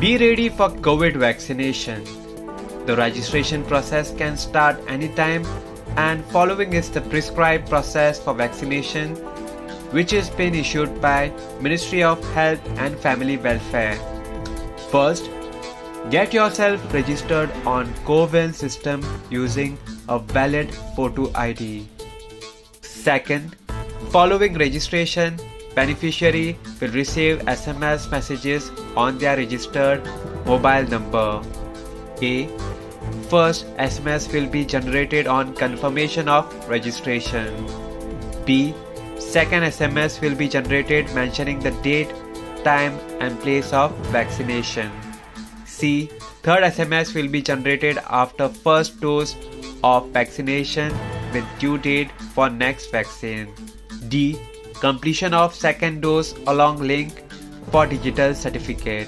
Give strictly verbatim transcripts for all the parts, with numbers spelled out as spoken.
Be ready for COVID vaccination. The registration process can start anytime, and following is the prescribed process for vaccination, which has been issued by Ministry of Health and Family Welfare. First, get yourself registered on CoWIN system using a valid photo I D. Second, following registration, beneficiary will receive S M S messages on their registered mobile number. A. First S M S will be generated on confirmation of registration. B. Second S M S will be generated mentioning the date, time and place of vaccination. C. Third S M S will be generated after first dose of vaccination with due date for next vaccine. D. Completion of second dose along link for digital certificate.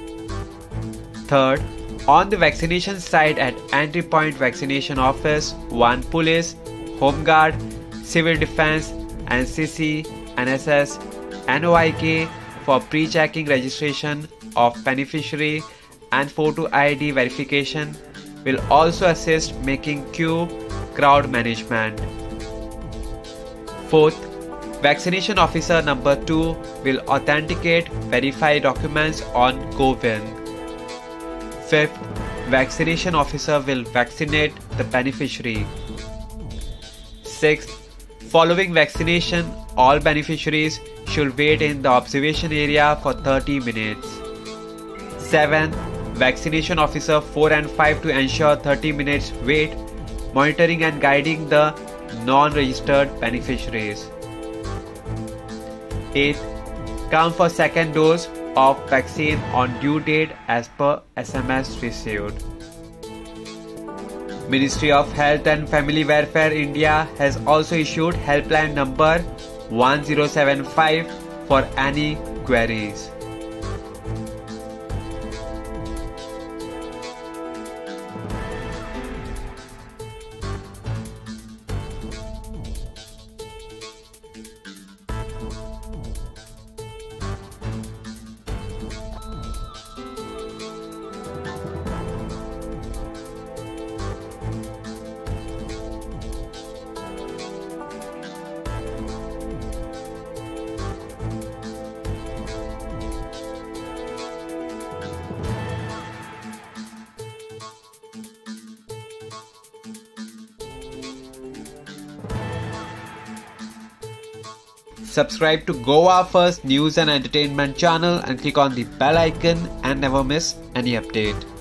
Third, on the vaccination site at entry point vaccination office, one police, home guard, civil defense, N C C, N S S, N O I K for pre-checking registration of beneficiary and photo I D verification will also assist making queue crowd management. Fourth, vaccination officer number two will authenticate verify documents on CoWIN. Fifth, vaccination officer will vaccinate the beneficiary. Sixth, following vaccination, all beneficiaries should wait in the observation area for thirty minutes. Seventh, vaccination officer four and five to ensure thirty minutes wait, monitoring and guiding the non-registered beneficiaries. Eighth, come for second dose of vaccine on due date as per S M S received. Ministry of Health and Family Welfare India has also issued helpline number one zero seven five for any queries. Subscribe to Goa First News and Entertainment channel and click on the bell icon and never miss any update.